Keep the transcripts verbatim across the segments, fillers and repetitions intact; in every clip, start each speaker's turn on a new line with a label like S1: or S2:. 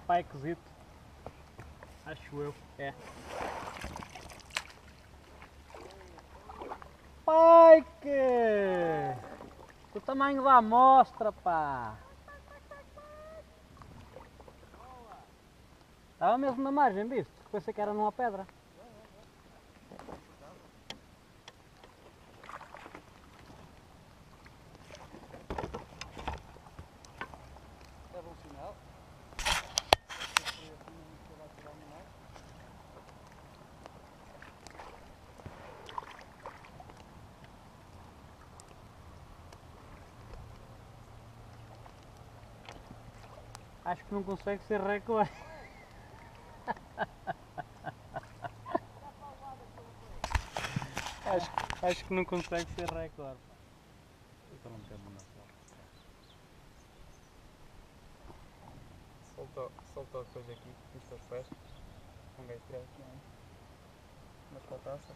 S1: pikezito. Acho eu, é. Pike! O tamanho da amostra, pá! Estava mesmo na margem, viste? Pensei que era numa pedra.
S2: Leva um sinal.
S1: Acho que não consegue ser recorde. acho, acho que não consegue ser recorde. Pronto, é bom.
S2: Soltou, soltou a coisa aqui, isto é festa. Um gajo tirar aqui, não é? Mas com a taça.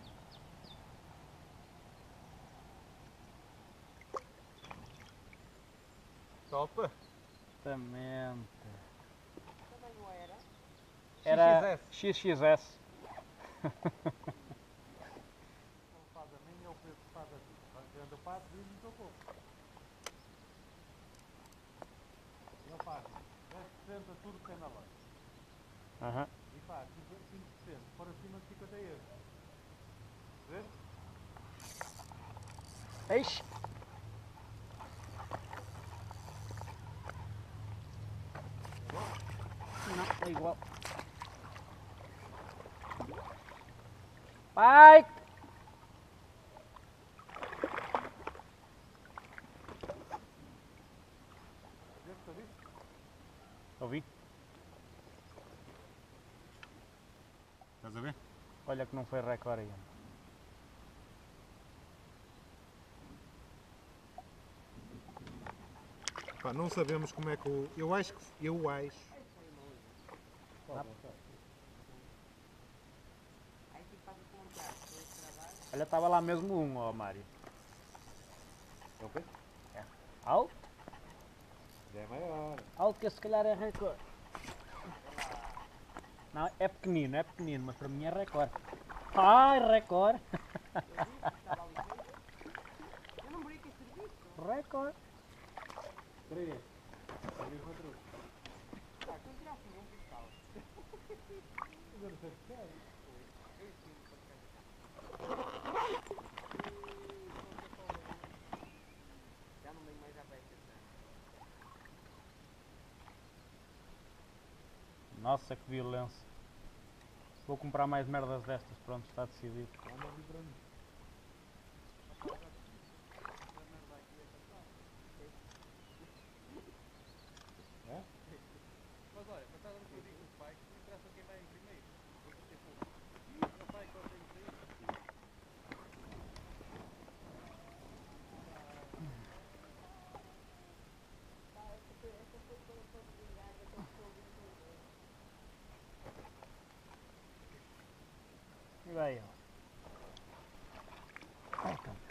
S2: Top!
S1: Exatamente.
S3: Também não era?
S1: Era X X S.
S2: Ele faz a mim, é o preço que faz a ti. Quando eu faço, diz-me que eu compro. Ele faz dez por cento a tudo que tem na loja.
S1: Uhum.
S2: E faz cinco por cento por acima de cinquenta euros. Vês?
S1: Eixe! Não, é igual. Pai!
S2: Vês que eu disse?
S1: Ouvi?
S2: Estás a ver?
S1: Olha que não foi recorde ainda.
S2: Pá, não sabemos como é que o... Eu acho que... Eu acho...
S1: Ah.
S3: Aí tem que fazer contar, depois trabalho.
S1: Olha, estava lá mesmo um, ó Mário.
S2: É o quê?
S1: É. Alto?
S2: Já é maior.
S1: Alto que esse se calhar é recorde. Não, é pequenino, é pequenino, mas para mim é recorde. Ai, recorde!
S3: Eu vi que estava ali dentro. Eu não brinco em serviço.
S1: Recorde!
S2: Três. Três uma truque.
S3: Ah, se eu tirasse um, buscava.
S2: Agora você quer?
S3: Eu sim, para cá. Já não venho mais à pesca,
S1: Nossa, que violência. Vou comprar mais merdas destas, pronto, está decidido.
S2: Manda vir para mim. É?
S4: Mas olha, mas estás a ver que eu digo o pai que não interessa quem vai em primeiro. Vou ter pouco. Ele vai com a frente dele.
S1: E vai, ó. Ai, cara.